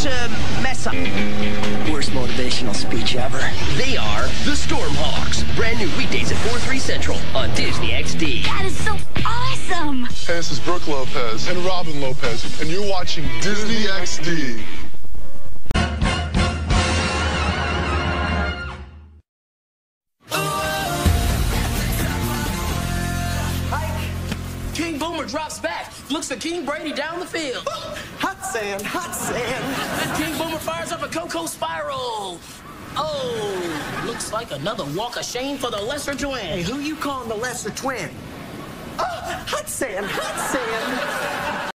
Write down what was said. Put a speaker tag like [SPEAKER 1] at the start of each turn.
[SPEAKER 1] to mess up.
[SPEAKER 2] Worst motivational speech ever.
[SPEAKER 3] They are the Stormhawks. Brand new weekdays at 4/3 Central on Disney XD.
[SPEAKER 4] That is so awesome!
[SPEAKER 5] Hey, this is Brooke Lopez and Robin Lopez, and you're watching Disney XD.
[SPEAKER 6] King Boomer drops back, looks at King Brady down the field.
[SPEAKER 1] Hot sand, hot sand.
[SPEAKER 6] King Boomer fires up a Coco Spiral. Oh, looks like another walk of shame for the lesser twin.
[SPEAKER 1] Hey, who you calling the lesser twin? Oh, hot sand, hot sand.